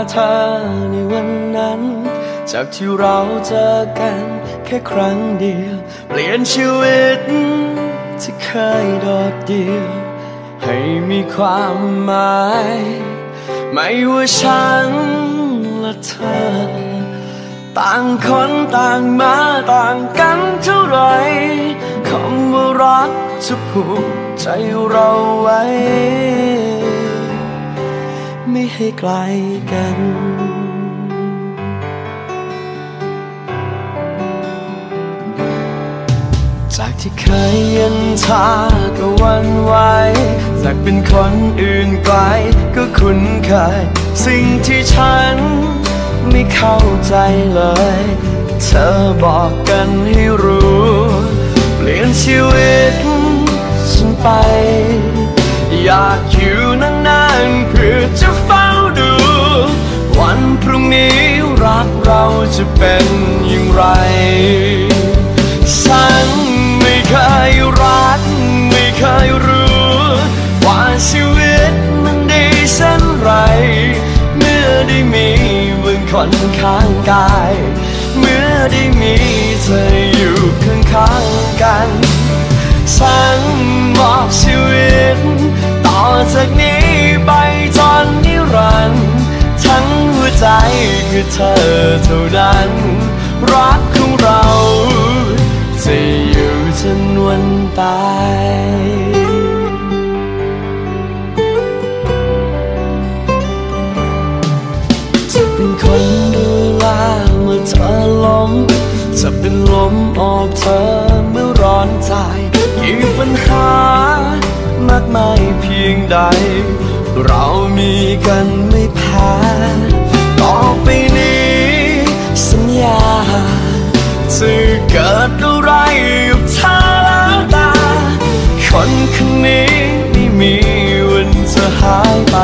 เธอในวันนั้นจากที่เราเจอกันแค่ครั้งเดียวเปลี่ยนชีวิตที่เคยโดดเดี่ยวให้มีความหมายไม่ว่าฉันและเธอต่างคนต่างมาต่างกันเท่าไรคำว่ารักจะผูกใจเราไว้ไม่ให้ไกลกันจากที่เคยเย็นชาก็หวั่นไหวจากเป็นคนอื่นไกลก็คุ้นเคยสิ่งที่ฉันไม่เข้าใจเลยเธอบอกกันให้รู้เปลี่ยนชีวิตฉันไปอยากอยู่นานๆเพื่อจะเฝ้าดูวันพรุ่งนี้รักเราจะเป็นอย่างไรฉันไม่เคยรักไม่เคยรู้ว่าชีวิตมันดีเช่นไรเมื่อได้มีมึงคนข้างกายเมื่อได้มีเธออยู่ข้างๆกันฉันมอบชีวิตต่อจากนี้ไปจนนิรันดร์ทั้งหัวใจคือเธอเท่านั้นรักของเราจะอยู่จนวันตายจะเป็นคนดูแลเมื่อเธอล้มจะเป็นลมออกเธอเมื่อร้อนใจกี่ปัญหามากมายเพียงใดเรามีกันไม่แพ้ต่อไปนี้สัญญาจะเกิดอะไรกับเธอแล้วตาคนคนนี้ไม่มีวันจะหายไป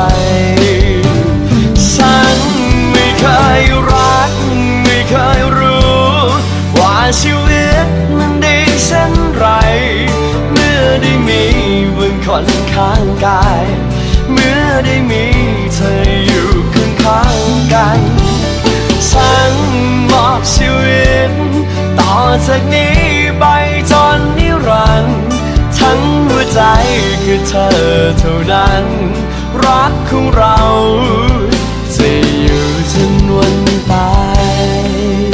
ฉันไม่เคยรักไม่เคยรู้ว่าชีวิตมันดีเช่นไรเมื่อได้มีมึงคนข้างกายเมื่อได้มีเธออยู่ข้างๆกันฉันมอบชีวิตต่อจากนี้ไปจนนิรันดร์ทั้งหัวใจคือเธอเท่านั้นรักของเราจะอยู่จนวันตาย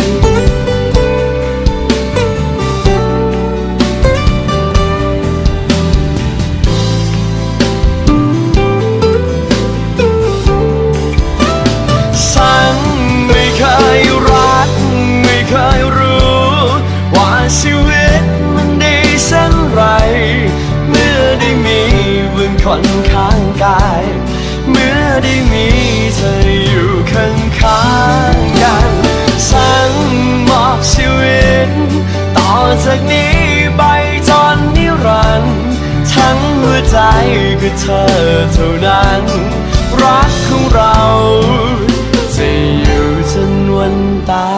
ฉันไม่เคยรักไม่เคยรู้ว่าชีวิตมันดีเช่นไรเมื่อได้มีมึงคนข้างกายเมื่อได้มีเธออยู่ข้างๆกันฉันมอบชีวิตต่อจากนี้ไปจนนิรันดร์ทั้งหัวใจคือเธอเท่านั้นรักของเราจะอยู่จนวันตาย